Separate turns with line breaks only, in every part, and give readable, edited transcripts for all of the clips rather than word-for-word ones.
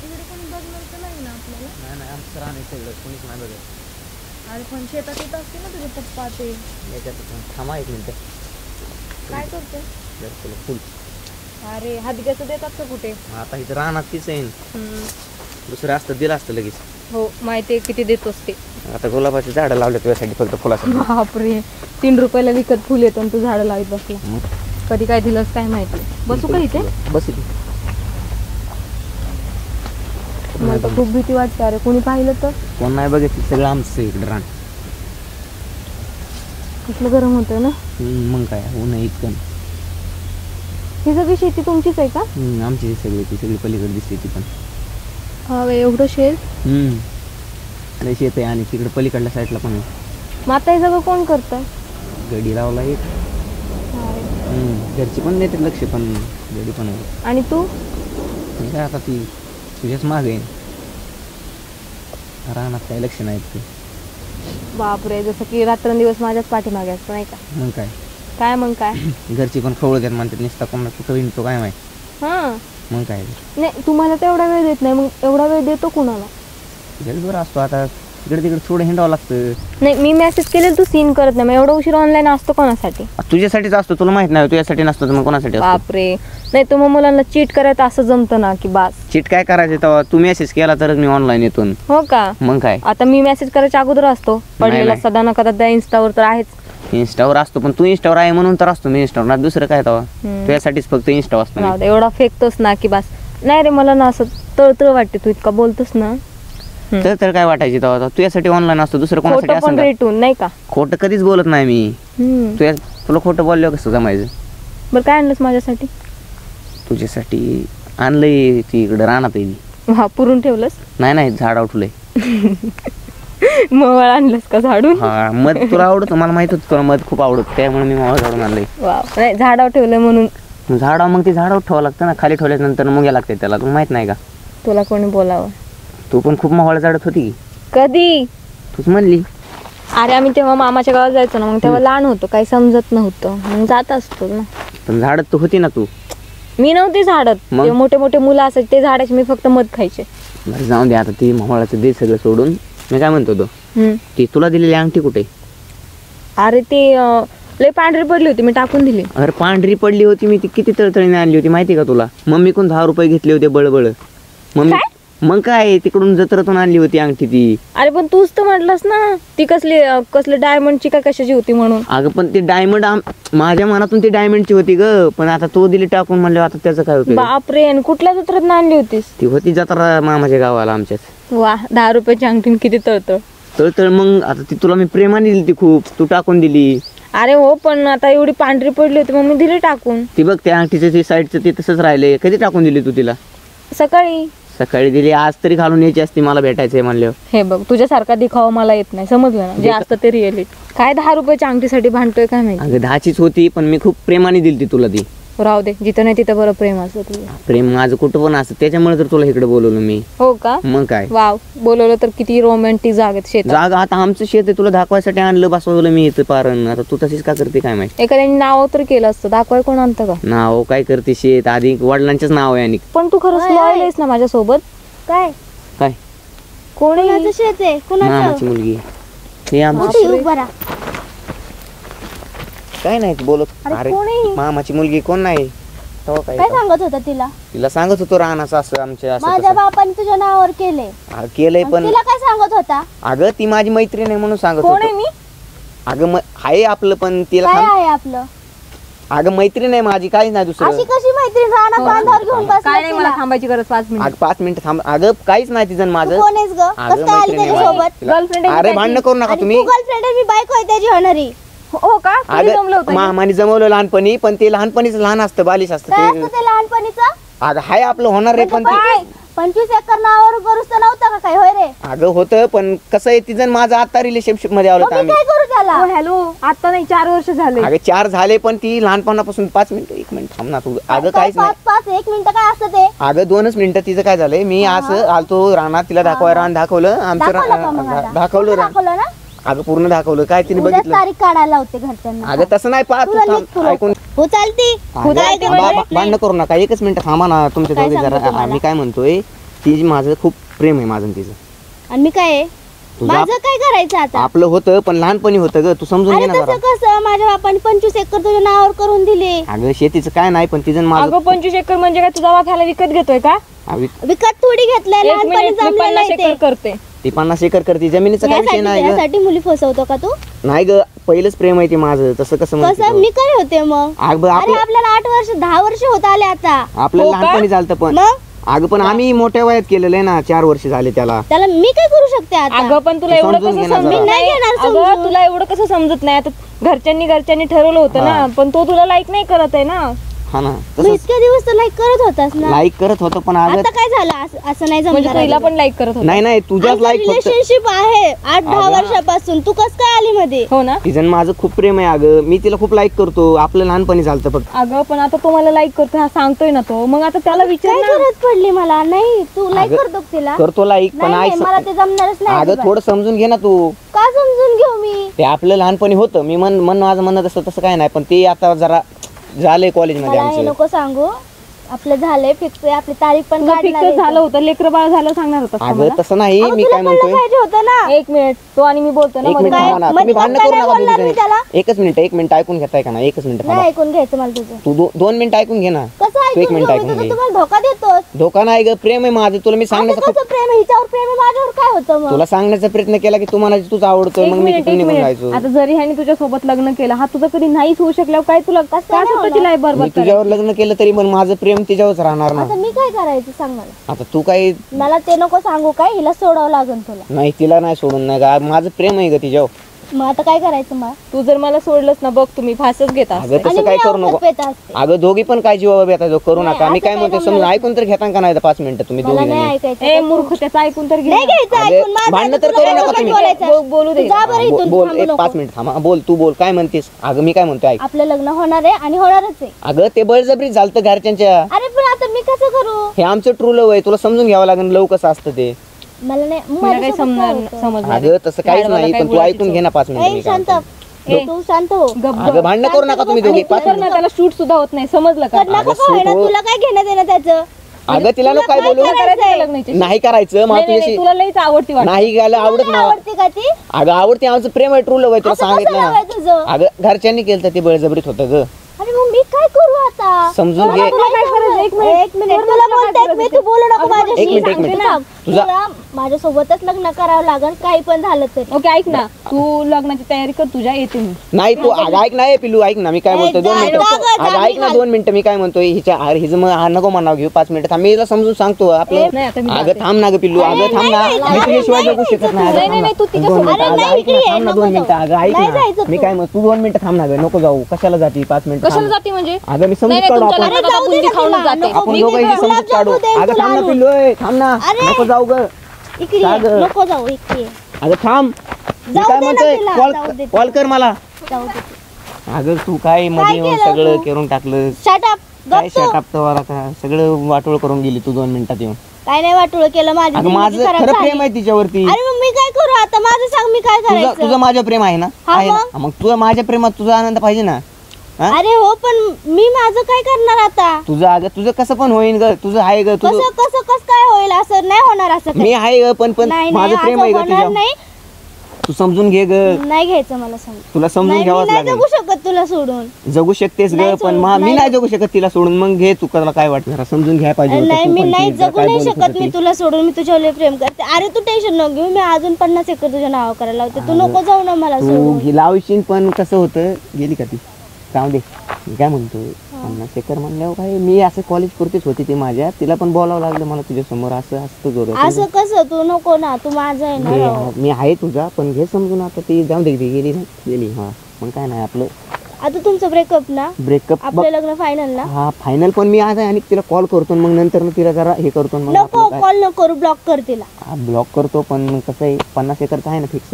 वगैरे कोणी बघणार तर नाही ना आपल्याला?
नाही नाही, आमचं राहणे सगळं कोणीच नाही बघत.
अरे पण शेतात येत असते ना तुझे पप्पा ते.
याच्यात थांबा एक मिनिट.
काय करते?
तुला फुल.
अरे हादग्याचं देतात का कुठे?
आता इथं राहणार तीच आहे. दुसरं असतं दिलं असतं लगेच.
हो माहिती आहे किती देतोस ते.
आता गुलाबाची झाडं लावले तुझ्यासाठी फक्त फुलासाठी.
बापरे 3 रुपयाला विकत फुल येतं आणि तू झाडं लावत बसला. कधी काय दिलंस काय माहिती. बसू का इथे?
बस इथे.
मला तर खूप भीती वाटते. अरे कोणी पाहिलं तर?
कोण नाही बघितलं, सगळं आमचं इकडे रान.
कसलं गरम होतं ना.
मग काय ऊन आहे इतकं.
ही सगळी शेती तुमचीच आहे का?
आमची सगळी ती सगळी पलीकडे दिसते ती पण.
हा एवढं शेत.
लय शेत आहे आणि तिकडे पलीकडल्या साईडला पण आहे.
मग आता हे सगळं कोण करतं?
गडी लावला एक. घरची पण देते लक्ष, पण गडी पण आहे.
आणि तू?
काय आता ती तुझ्याच मागे रानात काही लक्ष नाही ते.
बापरे जसं की रात्रंदिवस माझ्याच पाठीमागे असतं नाही का?
मग काय
काय मग काय?
घरची पण खवळ देत म्हणतात नुसता कोणाला कुठं विणतो काय माहिती.
हां
मग काय
नाही तुम्हाला तर एवढा वेळ देत नाही, मग एवढा वेळ देतो कुणाला?
बरं असतो आता इकडे तिकडे थोडं हिंडावं लागतं.
नाही मी मेसेज केलेला तू सीन करत नाही, मग एवढा उशीर ऑनलाईन असतो कोणासाठी?
तुझ्यासाठीच असतो, तुला माहित नाही तुझ्यासाठी नसतो तर मग कोणासाठी असतो?
बापरे नाही तर मग मुलांना चीट करायचं असं जमतं ना की बास.
चीट काय करायचं तेव्हा तू मेसेज केला तरच मी ऑनलाईन येतो.
हो का?
मग काय
आता मी मेसेज करायच्या अगोदर असतो पडलेला सदा न कदा इंस्टावर तर आहेच.
इंस्टावर असतो पण तू इंस्टावर आहे म्हणून तर असतो मी इंस्टावर ना, दुसरं काय तेव्हा तुझ्यासाठीच फक्त इंस्टा असतो.
एवढा फेकतोस ना की बास. नाही रे मला ना असं तळतळ वाटते तू इतका बोलतोस ना.
तर काय वाटायची तेव्हा तुझ्यासाठी ऑनलाईन असतो, दुसरं कोणासाठी
पण
असं
रेटून नाही का?
खोटं कधीच बोलत नाही मी. तुला खोटं बोलल्यावर कसं जमायचं?
बरं काय आणलंस माझ्यासाठी?
तुझ्यासाठी आणलंय ती इकडे रानात आहे.
हा पुरून ठेवलंस?
नाही नाही झाड उठलंय.
मग आणलंस का झाडून?
हा मध तुला आवडत, मला माहित होतं तुला मध खूप आवडत, त्यामुळे मी मध झाडून आणलंय.
नाही झाडावर ठेवलंय म्हणून.
झाडावर मग ते झाडावर ठेवावं लागतं ना, खाली ठेवल्यानंतर मुंग्या लागते त्याला, तुला माहित नाही का?
तुला कोणी बोलावं?
तू पण खूप मोहळा झाडत होती.
कधी?
तूच म्हणली.
अरे आम्ही तेव्हा मामाच्या गावात जायचो ना, मग तेव्हा लहान होतो काही समजत नव्हतं, मग जात असतो ना.
पण झाडत तू होती ना तू.
मी नव्हते झाडत, ते मोठे मोठे मुलं असायचे ते झाडाचे, मी फक्त मध खायचे.
बरं जाऊन दे आता, ती मोहळाचं दे सगळं सोडून. मी काय म्हणतो तो ती तुला दिलेली अंगठी कुठे?
अरे ते लय पांढरी पडली होती, मी टाकून दिली.
अरे पांढरी पडली होती, मी ती किती तळतळीने आणली होती माहिती का तुला? मम्मी कोण 10 रुपये घेतले होते बळबळ. मम्मी मग काय तिकडून जत्रेतून आणली होती अंगठी ती.
अरे पण तूच तर म्हटलंस ना ती कसली डायमंडची का कशाची होती म्हणून.
अगं पण ती डायमंड माझ्या मनातून ती डायमंडची होती ग, पण आता तो दिली टाकून म्हणलं आता त्याचं काय होतं?
बापरे आणि कुठल्या जत्रेत आणली होतीस?
ती होती जत्रा मामाच्या गावाला आमच्याच.
वा 10 रुपयाची अंगठी किती तळतळ.
तळतळ मग आता ती तुला मी प्रेमाने दिली ती खूप, तू टाकून दिली.
अरे हो पण आता एवढी पांढरी पडली होती मग मी दिली टाकून.
ती बघ त्या अंगठीचं ती साईडचं ते तसंच राहिले. कधी टाकून दिली तू तिला?
सकाळी.
सकाळी दिली, आज तरी घालून यायची असती, मला भेटायचंय म्हणल्यावर.
हे बघ तुझ्यासारखा दिखावा मला येत नाही, समजलं ना? जे असतं ते रिअलिटी. काय 10 रुपयाच्या अंगठीसाठी भांडतोय काय माहिती.
अगं 10चीच होती पण मी खूप प्रेमाने दिली ती तुला ती.
राहू दे, जिथं नाही तिथं बरं प्रेम असतं तुझं.
प्रेम माझं कुठं पण असतं, त्याच्यामुळे तर तुला इकडे बोलवलं मी.
हो का?
मग काय
वाव, बोलवलं तर किती रोमॅन्टिक जागेत शेत.
जागा आता आमचं शेत आहे, तुला दाखवायसाठी आणलं बसवलं मी इथं पारण. आता तू तशीच का करते काय माहिती.
एखाद्याने नाव तर केलं असतं, दाखवाय कोण आणतं का?
नाव काय करते, शेत आधी वडिलांचंच नाव आहे. आणि
पण तू खरंच लॉयल आहेस ना माझ्यासोबत?
काय
काय
कोणाचं शेत आहे?
मामाची मुलगी हे आमचं. काय नाही बोलत. अरे मामाची मुलगी कोण नाही.
काय सांगत होता तिला?
तिला सांगत होतो राहण्याचं असं आमच्या
माझ्या बापाने तुझ्या नावावर
केलंय पण
तिला काय सांगत होता?
अगं ती माझी मैत्रीण आहे म्हणून सांगत
कोण आहे
होतो.
मी?
अगं आहे आपलं पण तिला
काय आहे आपलं?
अगं मैत्रीण आहे माझी, काहीच नाही दुसरं.
अशी कशी मैत्रीण राहणार बांधावर घेऊन बसला?
काय नाही मला थांबायची गरज 5 मिनिट.
अगं 5 मिनिटं थांब. अगं काहीच नाही तिचं माझं.
कोण आहेस ग? कसं काय आली त्याच्यासोबत?
गर्लफ्रेंड आहे
अरे भांडण करू नका तुम्ही.
तू गर्लफ्रेंड आहे, मी बायको आहे त्याची होणारी.
हो का? कोणी जमलं होतं?
मामाने जमवलं लहानपणी, पण ते लहानपणीच लहान असतं, बालिश असतं
काय
ते.
असतं ते लहानपणीचं?
अगं हाय आपलं होणार आहे पण ते.
25 एकर नावावर करूच तर नव्हतं का काय? होय रे.
अगं होतं पण कसं आहे तिचं माझं आता रिलेशनशिप मध्ये आलो
मग मी
आम्ही.
काय करू त्याला?
हॅलो आता नाही 4 वर्ष झाले.
अगं 4 झाले पण ती लहानपणापासून 5 मिनिटं 1 मिनिट थांब ना तू. अगं काहीच नाही.
1 मिनिटं काय असतं ते?
अगं 2च मिनिटं. तिचं काय झालंय, मी असं आलतो रानात, तिला दाखवाय रान दाखवलं आमचं दाखवलं रान.
दाखवलं ना?
अगं पूर्ण दाखवलं. काय तिने
उद्याच
बघितलं?
तारीख काढायला होते घरच्यांना.
अगं तसं नाही पाहत
तुला नीट तुला.
ऐकून.
हो चालती.
भांडण करू नका, 1च मिनिट थांबा ना तुमच्या
काय
दोघे
सांगू
जरा.
तुम्हाला?
आम्ही काय म्हणतोय, ती माझं खूप प्रेम आहे माझं आणि तिचं.
आणि मी काय आहे?
तुझं
माझं काय करायचं आता?
आपलं होतं पण लहानपणी होतं ग, तू समजून घे
अरे
ना
तसं
जरा.
कसं? माझ्या बापाने 25 एकर तुझ्या नावावर करून दिले.
अगं शेतीचं काय नाही पण तिचं आणि माझं
अगं 25 एकर म्हणजे काय तुझा वाफ्याला विकत घेतोय का?
विकत थोडी घेतलाय,
एक
लहानपणी
मिनिट, मी
जमलेलं
50
आहे
एकर
ते.
करते.
ती 50 एकर करते, जमिनीचा काय विषय नाही ग.
यासाठी मुली फसवतो का तू?
नाही ग, पहिलंच प्रेम आहे ते माझं, तसं कसं म्हणते
कसं?
तू?
मी काय होते मग?
अगं
अरे
आपलं
आपल्याला 8 वर्ष 10 वर्ष होत आले आता.
आपलं
हो का?
लहानपणी झालं पण
मग
अगं पण आम्ही मोठ्या वयात केलेलं आहे ना, 4 वर्ष झाले त्याला.
त्याला मी काय करू शकते आता?
अगं पण तुला
तू
एवढं
समजून
कसं
घे ना
समजत
जरा.
नाही
नाही?
घेणार
अगं
समजून.
तुला एवढं कसं समजत नाही? आता घरच्यांनी ठरवलं होतं ना,
हा.
पण तो तुला लाईक नाही करत आहे ना.
हा ना,
मग
तसंच
इतक्या दिवस तर लाईक करत होतास ना.
लाईक करत होतं पण अगं
आता काय झालं? असं नाही
म्हणजे
जमणार.
तुला पण लाईक करत होता.
नाही नाही तुझ्याच लाईक फक्त.
रिलेशनशिप आहे 8-10
अगं.
वर्षापासून. तू कस काय आली मध्ये?
हो ना.
तिचं आणि माझं खूप प्रेम आहे अगं, मी तिला खूप लाईक करतो, आपलं लहानपणी झालं फक्त.
अगं पण आता तो मला लाईक करतोय हा सांगतोय ना तो, मग आता त्याला विचार
काय
ना.
गरज पडली मला? नाही तू लाईक
अगं,
करतो का तिला?
करतो लाईक पण
नाही
ऐक
मला ते जमणारच नाही
अगं
अजिबात.
थोडं समजून घे ना तू.
का समजून घेऊ मी?
ते आपलं लहानपणी होतं, मी माझं म्हणणं तसं काय नाही, पण ते आता जरा झालंय कॉलेजमध्ये
मला हे
आमचं.
नको सांगू. आपलं झालंय फिक्स आहे, आपली तारीख पण
तुझं
काढणार
फिक्स
आहे.
झालं होतं, लेकर बाळ झालं सांगणार होतं
अगं तसं नाही,
अगं,
मी
तुला
काय
कळलं
म्हणतोय
पाहिजे होतं ना.
एक मिनिट, तो आणि मी बोलतो ना
एक
मध्ये.
मिनिट थांबा ना,
मध्ये
तुम्ही भांडण
पण
करू
काय
नका
बोलणार मी
दोघीजणी.
त्याला?
एकच मिनिट ऐकून घेताय का ना, एकच मिनिट
नाही
थांबा.
ऐकून घ्यायचं मला तुझं.
तू 2 मिनिटं ऐकून घे ना.
कसं
तू एक
ऐकून
मिनिट
घेऊ?
ऐकून
मी तर
घे.
तुम्हाला धोका देतोस.
धोका नाही ग, प्रेम आहे माझं, तुला मी
आता
सांगण्याचं
कसं प्रेम आहे? हिच्यावर प्रेम आहे, माझ्यावर काय होतं मग?
तुला सांगण्याचा प्रयत्न केला की तू मला तुझं आवडतोय,
एक
मग मी
मिनिट,
तिथून
एक
निघून
मिनिट.
जायचो.
आता जरी ह्याने तुझ्या सोबत लग्न केलं, हा तुझं कधी नाहीच होऊ शकल्यावर काय तुला काय
नाही
स्वतःची लाईफ
मी
बरोबर
तुझ्यावर लग्न केलं तरी पण माझं प्रेम तिच्यावरच राहणार ना.
आता मी काय करायचं सांग मला.
आता तू काही
मला ते नको सांगू. काय हिला सोडावं लागेल तुला.
नाही, तिला नाही सोडून नाही का, माझं प्रेम आहे ग तिच्यावर.
मग आता काय करायचं मग?
तू जर मला सोडलंस ना बघ, तुम्ही फासच घेता.
अगं
आणि
तसं
मी
काय करू
औषध
नको.
पेत असते.
अगं दोघी पण काय जीवा येतात करू
नाही,
नका. मी
असं
काय
काय
म्हणतो समजून
जमणार
ऐकून तर घेता का नाही 5 मिनिटं तुम्ही
मला
दोघी
नाही
जणी?
ऐकायचं.
ए मूर्ख, त्याचं ऐकून तर घे
नाही
ना.
घ्यायचं
अगं,
ऐकून. माझं
भांडणं
आता
तर
तुला
करू नका
काय
तुम्ही.
बोलायचं?
बोलू दे.
तू जा बरं इथून,
बोल,
थांबू
एक
नको.
5 मिनिट थांबा. बोल, तू बोल, काय म्हणतेस? अगं मी काय म्हणतोय ऐक.
आपलं लग्न होणार आहे आणि होणारच आहे.
अगं ते बळजबरी झालं घरच्यांच्या.
अरे पण आता मी कसं करू?
हे आमचं ट्रू लव आहे, तुला समजून घ्यावं लागेल लव कसं असतं ते.
मला नाही मग
मला काही
माझ्यासोबत काय होतं?
समजणार
अगं तसं काहीच
मला
नाही,
काय
पण तू
बोलायचं
ऐकून घे ना 5 मिनिटं.
ए,
मी काय
शांत.
म्हणतोय.
तू शांत हो.
अगं भांडणं करू नका तुम्ही दोघी 5
कर ना, त्याला शूट सुद्धा होत नाही, समजलं का?
कर नका
अगं,
का होईना,
सूट हो.
तुला काय घेणं देणं त्याचं?
अगं तिला नको काय बोलू.
करायचं का लग्नाची?
नाही करायचं मला
नाही, नाही,
तुझ्याशी.
तुला लईच आवडती वाटत.
नाही घ्यायला आवडत
तुला
मला.
आवडते का ती?
अगं आवडते, आमचं प्रेम आहे, ट्रू लव आहे, तुला
असं कसं
सांगितलं
लव आहे
ना.
तुझं?
अगं घरच्यांनी केलं तर ते बळजबरीत होतं ग.
अरे मग मी काय करू आता?
समजून
तुला
घे.
काय करायचं? एक मिनिट
तुला
तुला
काय
बोलतायत
करायचं
मी,
ते?
तू बोलू नको
अगं,
माझ्याशी.
एक मिनिट, एक
सांगते
मिनिट.
ना,
तुझा-
तुला माझ्यासोबतच लग्न करावं लागेल काही पण झालं तरी.
ओके ऐक ना, तू लग्नाची तयारी कर, तुझ्या येते मी.
नाही तू अगं ऐक ना, पिलू ऐक ना, मी काय बोलतोय 2
जा,
मिनिटं.
जा गं, जा,
अगं ऐक ना
निघाल.
2 मिनिटं, मी काय म्हणतोय हिचं मग नको म्हणावं घेऊ 5 मिनिटं थांब, मी हिला समजून सांगतो आपलं.
नाही, आता मी
अगं
जाते.
थांब ना ग पिल्लू, अगं थांब ना,
नाही,
मी
नाही,
तुझ्याशिवाय
नाही,
जगू शकत नाही.
नाही,
अगं,
नाही, नाही, तू
थांब ना.
तिच्यासोबत-
2 मिनिटं.
अरे,
अगं,
नाही,
ऐक ना,
इकडे
थांब ना
नको
2 मिनिटं.
जाऊ.
अगं ऐक
नाही
ना,
जायचं
मी
तू.
काय म्हणतो तू 2 मिनिटं थांब ना ग, नको जाऊ, कशाला जाती 5 मिनिटं
कशाला
थांब.
जाते म्हणजे?
अगं मी समजून
नाही,
काढू
तुमच्या
आपण.
अरे,
लग्नात
जाऊ
आपण
दे
बुंदी
ना
खाऊनच
तिला.
जाते.
नको,
आपण
मी
दोघं
गुलाब
समजून काढू.
जामून देईन
अगं
तुला
थांब ना
आणून.
पिल्लू, थांब ना,
अरे.
नको जाऊ ग.
इकडे ये.
जा गं.
नको जाऊ इकडे ये.
अगं थांब, मी
जाऊ
काय
दे ना
म्हणतोय
तिला,
कॉल
जाऊ दे.
कॉल कर मला.
जाऊ दे.
अगं तू काय मध्ये येऊन
केलं
सगळं
तू?
करून टाकलं.
Shut up.
काय
गप्प.
शटाप तर का सगळं वाटोळ करून गेली तू 2 मिनिटात येऊन.
काय नाही वाटोळ केलं माझी
अगं
जिंदगी
माझं
खराब
खरं
झाली.
प्रेम आहे तिच्यावरती.
अरे मग मी काय करू आता? माझं सांग, मी काय
तुझं
करायचं?
माझं प्रेम आहे ना,
हा
आहे ना?
मग?
मग तुझं माझ्या प्रेमात तुझा आनंद पाहिजे ना. हा?
अरे हो, पण मी माझं काय करणार आता?
तुझं अगं तुझं कसं पण होईन ग, तुझं आहे ग तुझं.
कसं कसं कसं काय होईल? असं नाही होणार. असं काय.
मी आहे ग, पण
नाही
माझं
नाही,
प्रेम
असं
आहे ग
होणार
तुझ्या.
नाही.
तू समजून घे ग,
नाही घ्यायचं मला समज.
तुला समजून
नाही, मी
घ्यावंच
नाही
लागेल.
जगू शकत तुला सोडून.
जगू शकतेस ग,
नाही
पण
सोडून,
मी
नाही.
नाही जगू शकत तिला सोडून. मग घे तू, तुला काय वाटतं जरा समजून घ्यायला पाहिजे होतं.
नाही
तू
मी
पण
नाही
ती जरा
जगू
काय
नाही
बोलत
शकत.
होती
मी
ती.
तुला सोडून मी तुझ्यावर लय प्रेम करते. अरे तू टेन्शन नको घेऊ, मी अजून 50 एकर तुझ्या नाव करायला लावते. तू नको जाऊ ना मला
तू
सोडून.
लावशील पण कसं होतं, गेली का ती? जाऊ दे, मी काय म्हणतो 50 एकर म्हणल्यावर काय, मी असं कॉलेज पुरतीच होती ती माझ्या, तिला पण बोलावं लागलं मला तुझ्या समोर. असं असतं जोरात.
असं कसं? तू नको ना, तू माझा आहे ना राव.
मी आहे तुझा, पण घे समजून. आता ती जाऊ दे, ती गेली ना, गेली. हा मग काय नाही आपलं
आता तुमचं ब्रेकअप ना,
ब्रेकअप.
आपलं लग्न फायनल ना.
हा फायनल, पण मी आज आहे आणि तिला कॉल करतो, मग नंतर तिला जरा हे करतो. मग
नको
आपलं काय
कॉल नको करू, ब्लॉक कर तिला.
ब्लॉक करतो. पण कसं आहे 50 एकरचं आहे ना फिक्स.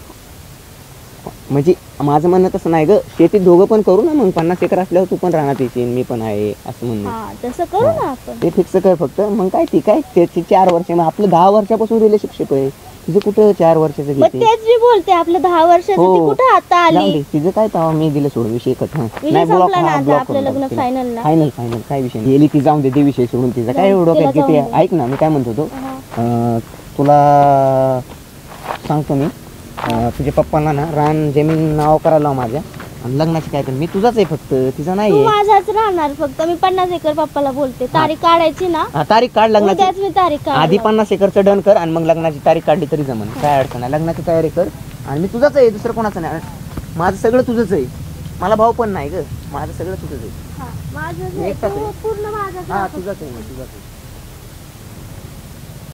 म्हणजे माझं म्हणणं तसं नाही ग, शेतीत दोघं पण करू ना. मग 50 एकर असल्यावर तू पण राहणार येशील, मी पण आहे, असं म्हणणं.
हा तसं करू ना आपण.
ते फिक्स कर फक्त. मग काय ती काय त्याची 4 वर्ष, मग आपलं 10 वर्षापासून रिलेशनशिप आहे. तिचं कुठं 4 वर्षाचं
मग
घेते.
तेच मी बोलते, आपलं 10 वर्षाचं ती कुठं आता
जाऊ
आली.
दे, तिचं काय तवा मी दिलं सोडून विषय कट.
विषय संपला ना आता, आपलं लग्न फायनल ना.
फायनल काय विषय नाही. गेली ती जाऊन दे, विषय सोडून. तिचा काय एवढं काय
तिला
किती.
जाऊन दे.
ऐक ना, मी काय म्हणतो तो
हा.
तुला सांगतो मी, तुझ्या पप्पांना ना रान जमीन नाव करायला लाव माझ्या, आणि लग्नाची काय पण मी तुझाच आहे फक्त, तिचा
तू
नाही.
माझाच राहणार फक्त. मी 50 एकर पप्पाला बोलते, तारीख काढायची ना.
तारीख काढ लग्नाची.
उद्याच मी तारीख काढ.
आधी 50 एकरचं डन कर आणि मग लग्नाची तारीख काढली तरी जमन, काय अडचण नाही. लग्नाची तयारी कर आणि मी तुझाच आहे, दुसरं कोणाचं नाही. माझं सगळं तुझंच आहे, मला भाऊ पण नाही ग, माझं सगळं तुझंच आहे.
माझं
मी एकटाच आहे.
पूर्ण माझाच
हा
राहतो.
तुझाच आहे, तुझाच आहे.